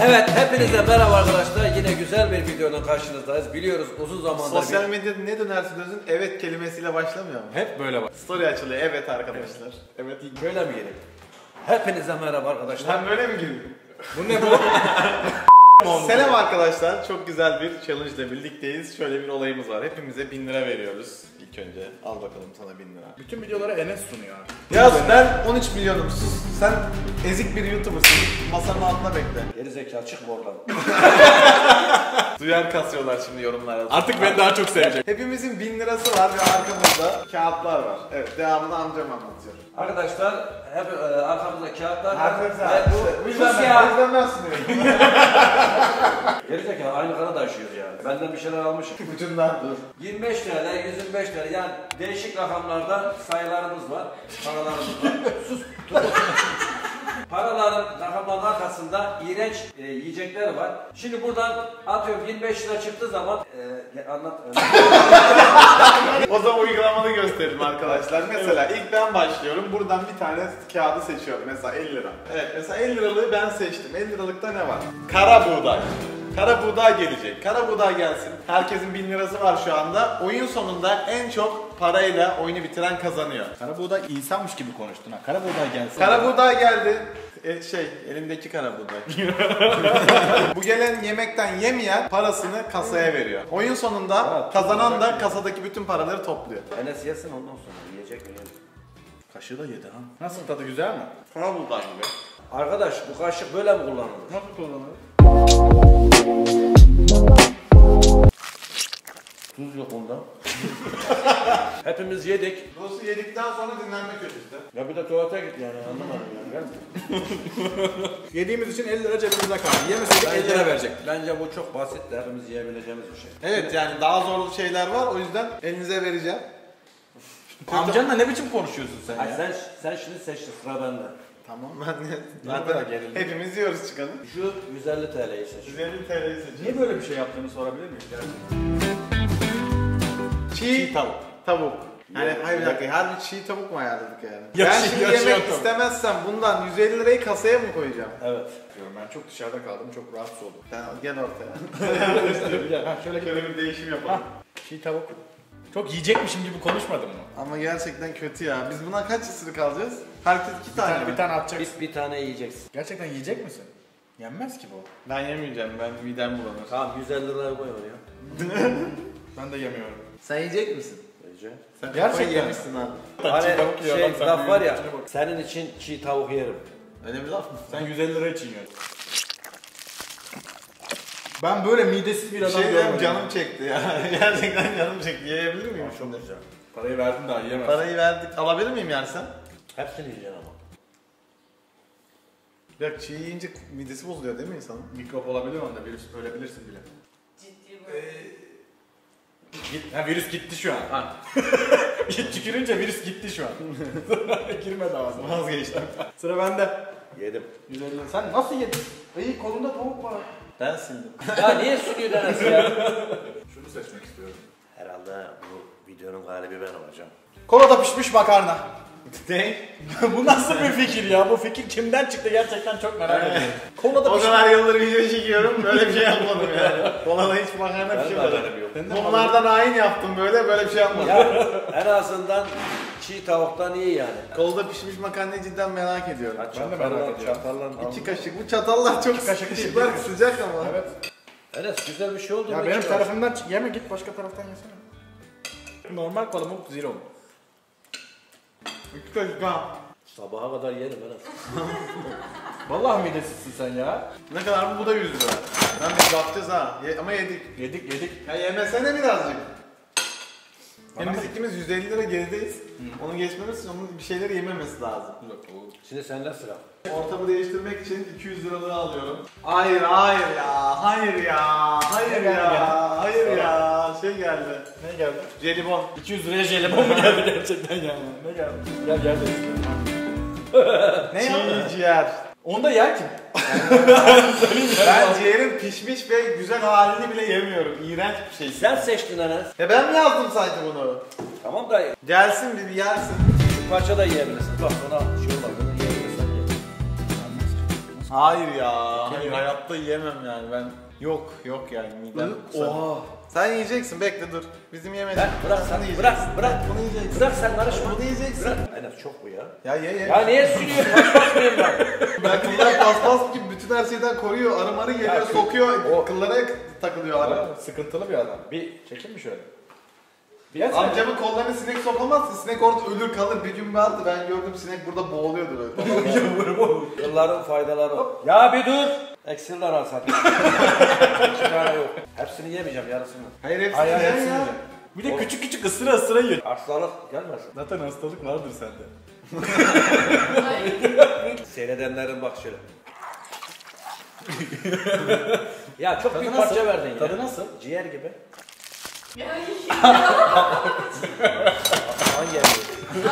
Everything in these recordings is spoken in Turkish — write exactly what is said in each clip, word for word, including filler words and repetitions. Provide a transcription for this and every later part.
Evet, hepinize merhaba arkadaşlar. Yine güzel bir videonun karşınızdayız. Biliyoruz uzun zamandır... Sosyal medyada ne dönersin dönsün evet kelimesiyle başlamıyor mu? Hep böyle bak. Story açılıyor. Evet arkadaşlar. Evet. Böyle mi girelim? Hepinize merhaba arkadaşlar. Sen böyle mi girdin? Bu ne bu? Selam arkadaşlar. Çok güzel bir challenge ile birlikteyiz. Şöyle bir olayımız var. Hepimize bin lira veriyoruz. İlk önce al bakalım sana bin lira. Bütün videoları Enes sunuyor. Yaz ben on üç milyonum. Sus. Sen ezik bir YouTuber'sın. Masanın altına bekle. Geri zekalı çık mı oradan? Duyar kasıyorlar şimdi yorumlara. Artık beni daha çok sevecek. Hepimizin bin lirası var ve arkamızda kağıtlar var. Evet, devamını amcam anlatıyor. Arkadaşlar hep e, arkamızda kağıtlar var. Arkadaşlar Evet, bu bu yüzden sus ben, ya. o yüzden ben sunuyorum. Geri zekalı aynı kanı taşıyoruz yani. Benden bir şeyler almışım. Ucundan. Dur. yirmi beş lira, yüz yirmi beş lira yani değişik rakamlarda sayılarımız var. Paralarımız var. Sus. Dur. Paraların rakamların arkasında iğrenç e, yiyecekler var. Şimdi buradan atıyorum yirmi beş lira çıktığı zaman e, anlat. O zaman uygulamanı gösterelim arkadaşlar. Mesela ilk ben başlıyorum. Buradan bir tane kağıdı seçiyorum. Mesela elli lira. Evet, mesela elli liralığı ben seçtim. elli liralıkta ne var? Kara buğday. Kara buğday gelecek. Kara buğday gelsin. Herkesin bin lirası var şu anda. Oyun sonunda en çok parayla oyunu bitiren kazanıyor. Kara buğday insanmış gibi konuştun ha. Kara buğday gelsin. Kara buğday geldi. E, şey, elimdeki kara buğday. Bu gelen yemekten yemeyen parasını kasaya veriyor. Oyun sonunda Ha, kazanan da kasadaki bütün paraları topluyor. Enes yesin ondan sonra yiyecek mi? Kaşığı da yedi ha. Nasıl, tadı güzel mi? Kara buğday gibi. Arkadaş bu kaşık böyle mi kullanılır? Nasıl kullanılır? Tuz yok onda. Hepimiz yedik. Dostu yedikten sonra dinlenmek kötü işte. Ya bir de tuvalete git yani anlamadım yani. Yediğimiz için elli lira cebimize kaldı. Yemeseydik elli lira verecek. Bence bu çok basit de hepimiz yiyebileceğimiz bir şey. Evet yani daha zorlu şeyler var o yüzden elinize vereceğim. Amcanla ne biçim konuşuyorsun sen Ay ya? sen sen şimdi seçtin sıra bende. Tamam ben de. Ben de gelelim. Hepimiz yiyoruz çıkalım. Şu yüz elli T L'yi seç. yüz elli T L'yi seçelim. Niye böyle bir şey yaptığını sorabilir miyim? Çiğ, Çiğ tavuk. Tavuk. Yani hayır bir dakika harbi çiğ tavuk mu ayarladık yani? Ya ben çiğ, şimdi ya yemek çiğ tavuk. istemezsem bundan yüz elli lirayı kasaya mı koyacağım? Evet. Diyorum, ben çok dışarıda kaldım, çok rahatsız oldum. Sen gel ortaya. Gel, ha, şöyle Şöyle bir değişim yapalım. çiğ tavuk. Çok yiyecekmişim gibi konuşmadın mı? Ama gerçekten kötü ya. Biz buna kaç ısırık alacağız? Herkes iki tane mi? Bir tane atacaksın. Bir, bir tane yiyeceksin. Gerçekten yiyecek misin? Yenmez ki bu. Ben yemeyeceğim. Ben midem bulanır. Tamam yüz elli liraya koy oraya. Ben de yemiyorum. Sen yiyecek misin? Yiyeceğim. Sen Gerçekten kafayı yemişsin abi. Hani Çiğ tavuk yiyor şey adam, sen laf var ya, büyüğün içine bak. senin için çiğ tavuk yerim. Öyle bir laf mı? Sen yüz elli lira için yiyorsun. Ben böyle midesiz bir Bir adam şey diyeyim görmedim. canım çekti ya. Gerçekten canım çekti. Yiyebilir miyim Çok şimdi? güzel. Parayı verdin daha yiyemezsin. Parayı verdik. Alabilir miyim yani sen? Hepsini yiyeceksin ama. Ya çiğ yiyince midesi bozuluyor değil mi insanın? Mikrop olabilir onda, virüs ölebilirsin bile. Ciddi bu. Git, ha, virüs gitti şu an. Ha. Git tükürünce virüs gitti şu an. Girmedi ağzıma. Vazgeçtim. Sıra bende. Yedim. yüz elli lira. Sen nasıl yedin? İyi, kolunda tavuk var. Ben sildim. Ya niye sürüyor Enes ya? Şunu seçmek istiyorum. Herhalde bu videonun galibi ben olacağım. Kolada pişmiş makarna. Ne? Bu nasıl bir fikir ya? Bu fikir kimden çıktı gerçekten çok merak ediyorum. Kolada O pişmiş. kadar yıldır video çekiyorum. Böyle bir şey yapmadım yani. Kolada hiç makarna Ben de pişirmedim. haberim yok. Mumlardan hain yaptım böyle. Böyle bir şey yapmadım. Ya en azından çiğ tavuktan iyi yani. Kolda pişmiş makarnayı cidden merak ediyorum. Ben de merak ediyorum. Çatallan. İki kaşık. Bu çatallar çok kaşık değil, ışıklar değil mi? sıcak ama. Evet. Enes güzel bir şey oldu. Ya mu benim hiç tarafımdan ç- yeme, git başka taraftan yesene. Normal kolumuk zero. İki kaşık ha. Sabaha kadar yerim Enes. Vallahi midesizsin sen ya. Ne kadar mı? Bu da yüz lira. Ben biz bakacağız ha. Ye- ama yedik. Yedik yedik. Ya yemesene birazcık. Bana Hem biz mı? ikimiz yüz elli lira gerideyiz. Onu geçmemiz için onun bir şeyleri yememesi lazım. Şimdi sende sıra. Ortamı değiştirmek için iki yüz liralığı alıyorum. Hayır hayır ya. Hayır ya. Hayır Ne geldi ya. ya? Hayır ya. Şey geldi. Ne geldi? Jelibon. iki yüz liraya jelibon mu geldi gerçekten ya? Ne geldi? Gel gel de işte. Ne ya? Çiğ ciğer. Onu da yer kim? Ben ciğerin pişmiş ve güzel halini bile yemiyorum. İğrenç bir şey. Sen seçtin Enes. Ya ben mi yazdım sanki bunu? Tamam da Gelsin bir, bir yersin. şu parça da yiyebilirsin. Bak ona şey olmaz. Bunu yiyebilirsin. Hayır ya. Hayır, hayatta yiyemem yani ben. Yok yok yani midem. Oha. Sen yiyeceksin, bekle dur. Bizim yemedik. Lan bırak sen, Bunu bırak, yiyeceksin. bırak. Bunu yiyeceksin. Bırak sen karışma. Bunu yiyeceksin. Bırak. Aynen çok bu ya. Ya ye ye. Ya niye sürüyor? Kaç bakmayayım ben. Ben kıllar paspas gibi bütün her şeyden koruyor. Arı marı geliyor, Ya, sokuyor. o- Kıllara takılıyor arı. Adam sıkıntılı bir adam. Bir çekeyim mi şöyle? Bir yaz Amcamın kollarına sinek sokamaz ki. Sinek orada ölür kalır. Bir gün vardı ben gördüm sinek burada boğuluyordu böyle. Yılların faydaları. Ya bir dur. Eksiler al sen. İki tane yok. Hepsini yemeyeceğim yarısını. Hayır hepsini Hayır, ye hepsini ya. ye. Bir de küçük küçük ısıra ısıra yiyor. Hastalık gelmesin. Zaten hastalık vardır sende. Seyredenlerin bak şöyle. Ya çok Tadı büyük nasıl? parça verdin ya. Tadı nasıl? Ciğer gibi. Ya Hangi yemeği?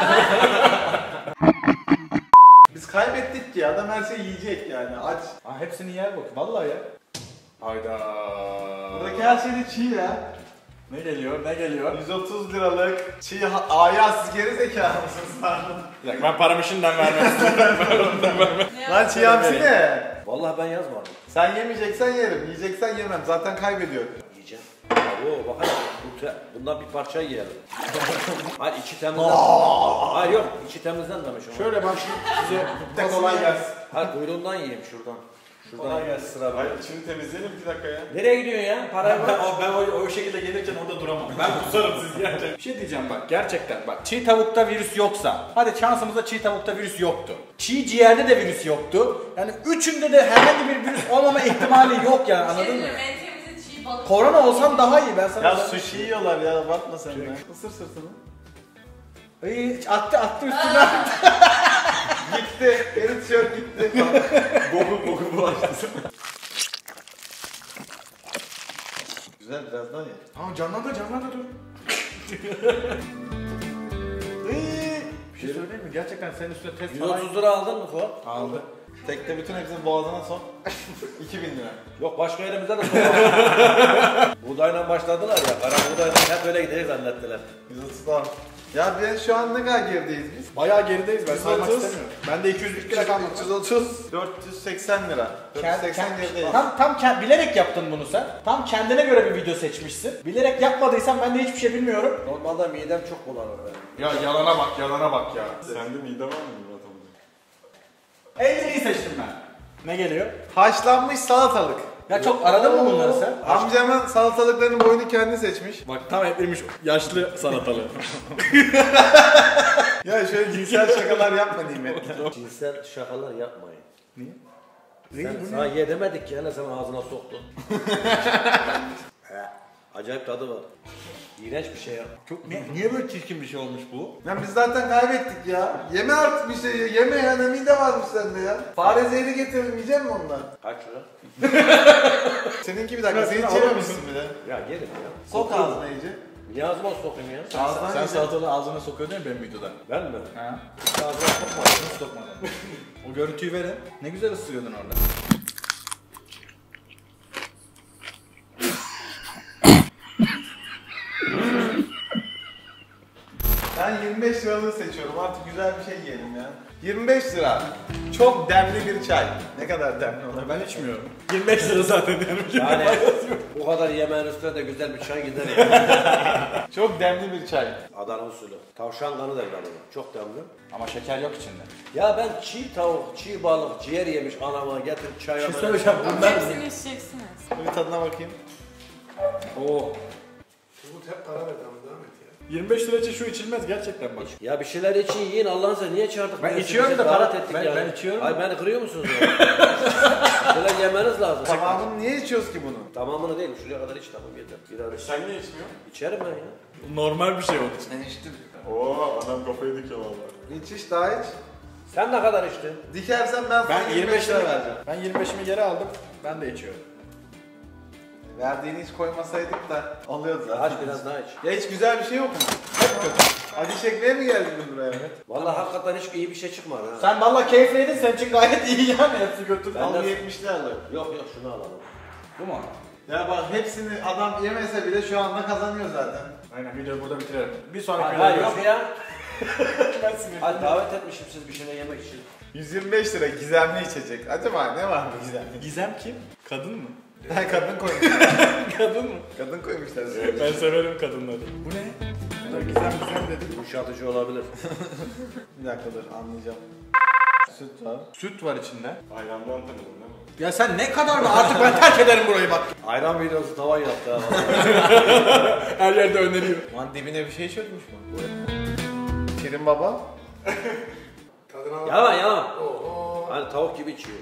Biz kaybettik ki adam her şeyi yiyecek yani aç. Ha hepsini yer bak. Vallahi ya. Hayda. Buradaki her şey de çiğ ya. Ne geliyor? Ne geliyor? yüz otuz liralık çiğ ha- Aya siz geri zekalı mısınız lan? Bir dakika, ben paramı şimdiden vermem. Lan çiğ hamsi ne? Vallahi ben yazmadım. Sen yemeyeceksen yerim, yiyeceksen yemem. Zaten kaybediyorum. Yiyeceğim. Oo bak hadi. Bu te- Bundan bir parça yiyelim. Hayır içi temizlen. Hayır yok içi temizlenmemiş ama. Şöyle bak şimdi size de kolay gelsin. Hayır kuyruğundan yiyeyim şuradan. Şuradan Kolay gelsin. sıra Hayır, böyle. şimdi temizleyelim iki dakika ya. Nereye gidiyorsun ya? Parayı Ben, bırak. o, ben o, o şekilde gelirken orada duramam. Ben kusarım siz gerçekten. Bir şey diyeceğim bak gerçekten bak. Çiğ tavukta virüs yoksa. Hadi şansımızda çiğ tavukta virüs yoktu. Çiğ ciğerde de virüs yoktu. Yani üçünde de herhangi bir virüs olmama ihtimali yok yani anladın mı? en temizi çiğ balık. Korona olsam daha iyi ben sana Ya söyleyeyim. sushi yiyorlar ya, bakma sen de. Isır sırtını. İyi, attı attı üstüne. Gitti, benim tişört gitti. Boku boku bulaştı. Güzel, birazdan ye. Tamam canlandı canlandı dur. İyi. Bir şey söyleyeyim mi? Gerçekten senin üstüne test yüz falan otuz lira aldın mı Fuat? aldı. Tekte bütün hepsini boğazına sok. iki bin lira. Yok başka yerimizde de soralım. Buğdayla başladılar ya. Kara buğdayla hep öyle gidecek zannettiler. yüz otuz tamam. Ya ben şu an ne kadar gerideyiz biz? Bayağı gerideyiz ben yüz saymak otuz. istemiyorum. Ben de iki yüz lira kalmadı. üç yüz otuz, dört yüz seksen lira. dört yüz seksen gerideyiz. Tam tam ke- bilerek yaptın bunu sen. Tam kendine göre bir video seçmişsin. Bilerek yapmadıysan ben de hiçbir şey bilmiyorum. Normalde midem çok bulanır benim. Ya yalana bak, yalana bak ya. Sende mide var mı Murat abi? En iyisini seçtim ben. Ne geliyor? Haşlanmış salatalık. Ya çok aradın mı bunları sen? Amcamın salatalıklarının boyunu kendi seçmiş. Bak tam etlemiş yaşlı salatalı. Ya şöyle cinsel şakalar yapma nimetli. Cinsel şakalar yapmayın. Niye? Sen, sana ye demedik ki hele sen ağzına soktun. He, acayip tadı var. İğrenç bir şey ya. Çok ne, niye böyle çirkin bir şey olmuş bu? Ya biz zaten kaybettik ya. Yeme artık bir şey. Yeme ya, ne mide varmış sende ya. Fare zehri getirdim, yiyecek misin ondan? Kaç lira? Seninki bir dakika, Ben seni seni içememişsin bile. Ya yerim ya. Sok ağzına iyice. Niye ağzıma sokayım ya? Ağzına Sen iyice. salatalığı ağzına sokuyorsun ya benim videoda. Ben mi? Ha? Hiç ağzıma sokma. Hiç sokmadan. O görüntüyü verin. Ne güzel ısırıyordun orada. Ben yirmi beş liralığı seçiyorum. Artık güzel bir şey yiyelim ya. yirmi beş lira. Çok demli bir çay. Ne kadar demli olur? Ben içmiyorum. yirmi beş lira zaten yani. Yani bu kadar yemeğin üstüne de güzel bir çay gider ya. Çok demli bir çay. Adana usulü. Tavşan kanı derler ona. Çok demli. Ama şeker yok içinde. Ya ben çiğ tavuk, çiğ balık, ciğer yemiş anama getirip çay Bir şey yapana- söyleyeceğim. Ama Bunlar hepsini içeceksiniz. Bir tadına bakayım. Oo. yirmi beş lira için şu içilmez gerçekten bak. Ya bir şeyler için yiyin Allah'ın sen niye çağırdık? Ben Bizi içiyorum bize da davet para- ettik ben- yani. ben içiyorum. Hayır beni kırıyor musunuz ya? Şeyler yemeniz lazım. Tamamını niye içiyoruz ki bunu? Tamamını değil şuraya kadar iç tamam yeter. Bir ara iç. Sen niye içmiyorsun? İçerim ben ya. Normal bir şey onun için. Ben içtim. Oo adam kafayı dikiyor valla. İç iç daha iç. Sen ne kadar içtin? Dikersen ben sana Ben yirmi beş lira vereceğim. Ben yirmi beşimi geri aldım. Ben de içiyorum. Verdiğini hiç koymasaydık da alıyordu zaten. Aç biraz daha iç. Ya hiç güzel bir şey yok mu? Hep kötü. Acı çekmeye mi geldin buraya? Evet. Vallahi hakikaten hiç iyi bir şey çıkmadı ha. Sen valla keyifliydin. Senin için gayet iyi yani. Hepsi götür. Ben Al de- yetmiş lira alalım. Yok yok şunu alalım. Bu mu? Ya bak hepsini adam yemese bile şu anda kazanıyor zaten. Aynen videoyu burada bitirelim. Bir sonraki Hayır, videoda hayır yok görüşürüz. ya. Hadi davet etmişim siz bir şeyler yemek için. yüz yirmi beş lira gizemli içecek. Acaba ne var bu gizemli? Gizem kim? Kadın mı? Ha, kadın koymuşlar. Kadın mı? Kadın koymuşlar. Ben severim kadınları. Bu ne? Bunlar gizem gizem dedik. Yumuşatıcı olabilir. Bir dakika dur anlayacağım. Süt var. Süt var içinde. Ayrandan tanıdım değil mi? Ya sen ne kadar mı? Artık ben terk ederim burayı bak. Ayran videosu tavan yaptı ha. Her yerde öneriyor. Lan dibine bir şey çökmüş mü? Şirin baba. Yalan yalan. Hani tavuk gibi içiyor.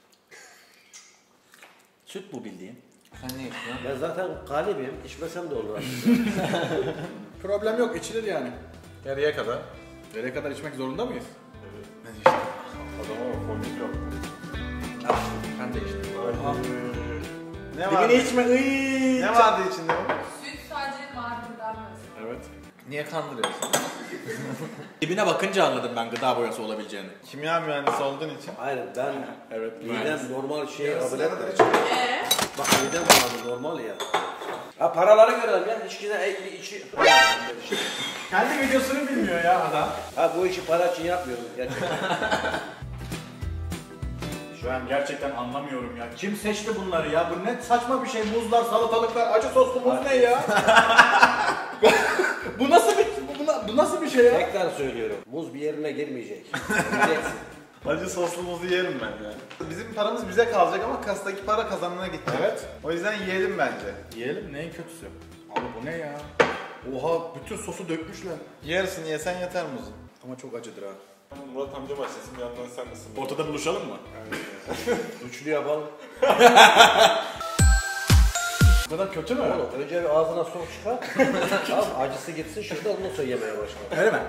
Süt bu bildiğin. Sen ne içiyorsun? Ben zaten galibim. İçmesem de olur. Problem yok, içilir yani. Yarıya kadar. Nereye kadar içmek zorunda mıyız? Adama bak komik yok. Ben de içtim. Ne vardı? Dibini içme. Iiii. Ne vardı içinde? Süt sadece mardin'den mesela. Evet. Niye kandırıyorsun? Dibine bakınca anladım ben gıda boyası olabileceğini. Kimya mühendisi olduğun için. Hayır ben Evet. midem normal şeyi kabul etmiyor. Eee? Bak midem normal, normal ya. Ha paraları görelim ya. İçkide ekli içi. Kendi videosunu bilmiyor ya adam. Ha bu işi para için yapmıyorum gerçekten. Şu an gerçekten anlamıyorum ya. Kim seçti bunları ya? Bu ne saçma bir şey. Muzlar, salatalıklar, acı soslu muz ne ya? bu nasıl bir bu, bu nasıl bir şey ya? Tekrar söylüyorum. Muz bir yerine girmeyecek. Yiyeceksin. Acı soslu muzu yerim ben ya. Bizim paramız bize kalacak ama kastaki para kazanana gitti. Evet. O yüzden yiyelim bence. Yiyelim neyin kötüsü? Abi bu ne ya? Oha bütün sosu dökmüşler. Yarısını yesen yeter muzun. Ama çok acıdır ha. Murat amca başlasın bir yandan sen misin? Ortada buluşalım mı? Üçlü yapalım. Bu kadar kötü mü? Oğlum önce bir ağzına sok çıkar. Tamam acısı gitsin şurada ondan sonra yemeye başla. Öyle mi?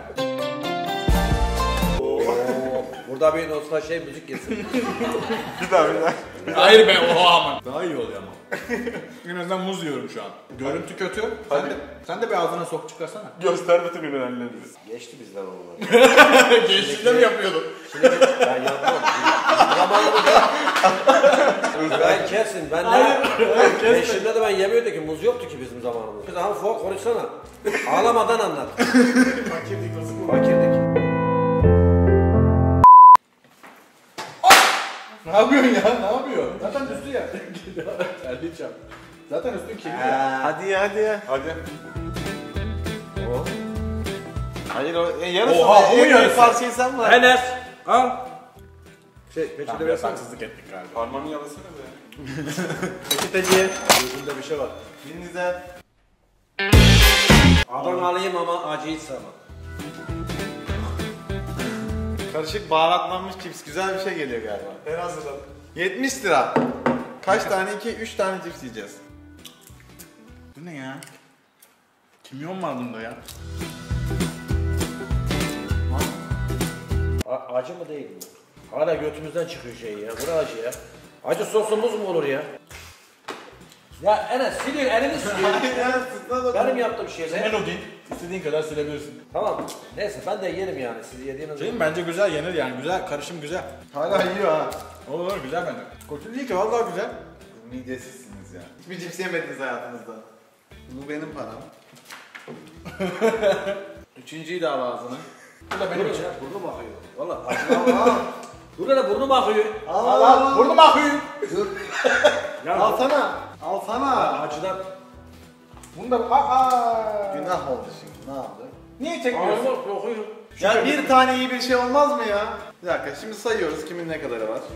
Oo, burada bir olsa şey müzik girsin. Bir daha bir daha. Hayır be oha aman. Daha iyi oluyor ama. En azından muz yiyorum şu an. Görüntü kötü. Sen de, sen de bir ağzına sok çıkarsana. Göster bütün ürünlerini. Geçti bizden onlar. Gençliğinde mi yapıyordun? Şimdi ben yapmam. Zamanımı da. Ben kesin. Ben de. Beşinde de ben yemiyordum ki muz yoktu ki bizim zamanımızda. Biz daha fuck konuşsana. Ağlamadan anlat. Fakirlik nasıl bu? Fakirdik. Ne yapıyorsun ya? Ne yapıyorsun? Zaten üstü ya. Terleyeceğim. Zaten üstün kirli ya. Hadi ya hadi ya. Hadi. O. Hayır o e, yarısı. Oha, en o büyük yarısı. parçayı sen var. Enes. Al. Şey peçete Tamam versene. yasaksızlık ettik galiba. Parmağını yalasana be. Peçeteciye. Gözümde bir şey var. Birinizden. Adanalıyım ama acı hiç sevmem. Karışık baharatlanmış cips güzel bir şey geliyor galiba. Ben hazırladım. yetmiş lira. Kaç tane? iki üç tane cips yiyeceğiz. Bu ne ya? Kimyon var bunda ya. A- acı mı değil mi? Hala götümüzden çıkıyor şey ya. Bu ne acı ya? Acı sosumuz mu olur ya? Ya Enes siliyor elini siliyor. Benim yaptığım şeyler. Senin o değil. İstediğin kadar silebilirsin. Tamam. Neyse ben de yerim yani. Siz yediğiniz Şeyim bence güzel yenir yani. Güzel, karışım güzel. Hala yiyor ha. Olur olur güzel bence. Kötü değil ki vallahi güzel. Midesizsiniz ya. Hiçbir cips yemediniz hayatınızda. Bu benim param. Üçüncüyü de al ağzına. Bu da benim Benim için. ya burnum akıyor. Valla acı al. Dur hele burnum akıyor. Al al. Burnum akıyor. Ya Alsana. Alsana. acıdan. Bunu da aa. Günah oldu şimdi. Ne yaptı? Niye çekmiyorsun? Ağzım kokuyor. Ya bir tane iyi bir şey olmaz mı ya? Bir dakika şimdi sayıyoruz kimin ne kadarı var.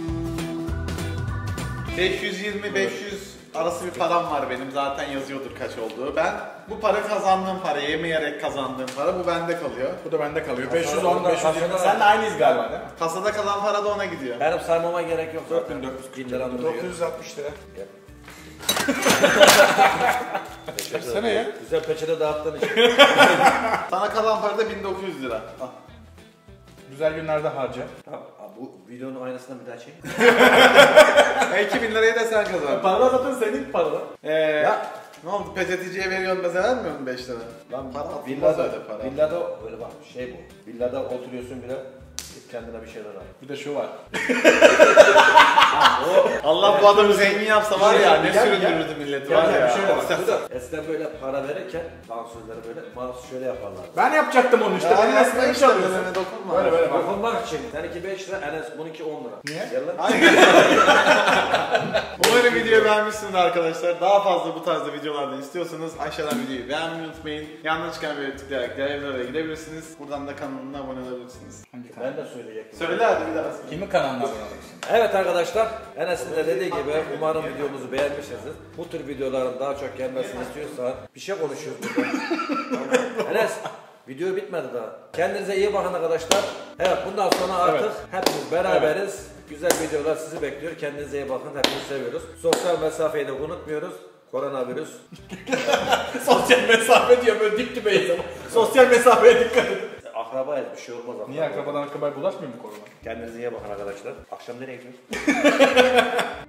beş yüz yirmi beş yüz arası bir param var benim zaten yazıyordur kaç olduğu. Ben bu para kazandığım para, yemeyerek kazandığım para bu bende kalıyor. Bu da bende kalıyor. beş yüz on, Kasada- beş yüz yirmi. kasada- Senle aynıyız galiba değil mi? Kasada kalan para da ona gidiyor. Benim saymama gerek yok. dört bin dört yüz bin lira duruyor. dokuz yüz altmış lira. Sene ya. Güzel peçete dağıttığın için. Sana kalan para da bin dokuz yüz lira. Al. Güzel günlerde harca. Tamam, bu videonun aynısını bir daha çek. E, iki bin lirayı da sen kazandın. Paralar zaten senin paralar. Ee, Ya. ne oldu peçeteciye veriyorsun da sen vermiyor musun beş lira? Lan Para atılmaz villada, öyle para. villada öyle bak şey bu. Villada oturuyorsun bile kendine bir şeyler al. Bir de şu var. Allah bu adamı zengin yapsa var ya ne Gel, süründürürdü milleti Gel, var gel, ya. bir şey de var. Bu da eskiden böyle para verirken dansözleri böyle mouse şöyle yaparlar. Ben yapacaktım onu işte. Ya Benim aslında resmimi işte çalıyorsun. önüne dokunma. Böyle böyle bak. Dokunmak için. Seninki beş lira, Enes bununki on lira. Niye? Gel lan. Umarım videoyu beğenmişsiniz arkadaşlar. Daha fazla bu tarzda videolardan istiyorsanız aşağıdan videoyu beğenmeyi unutmayın. Yanına çıkan videoya tıklayarak diğer videolara gidebilirsiniz. Buradan da kanalına abone olabilirsiniz. Hangi kanal? Ben de söyleyecektim. Söyle hadi bir daha söyle. Kimin kanalına abone olursun? Evet arkadaşlar, Enes'in de dediği gibi umarım videomuzu beğenmişsinizdir. Bu tür videoların daha çok gelmesini istiyorsan bir şey konuşuyoruz burada. Tamam. Enes, video bitmedi daha. Kendinize iyi bakın arkadaşlar. Evet, bundan sonra artık Evet. hepimiz beraberiz. Güzel videolar sizi bekliyor. Kendinize iyi bakın. Hepinizi seviyoruz. Sosyal mesafeyi de unutmuyoruz. Koronavirüs. Sosyal mesafe diyor böyle dip dibeyiz ama. Sosyal mesafeye dikkat edin. Akrabayız, bir şey olmaz. Niye akrabadan akrabaya bulaşmıyor mu korona? Kendinize iyi bakın arkadaşlar. Akşam nereye gidiyoruz?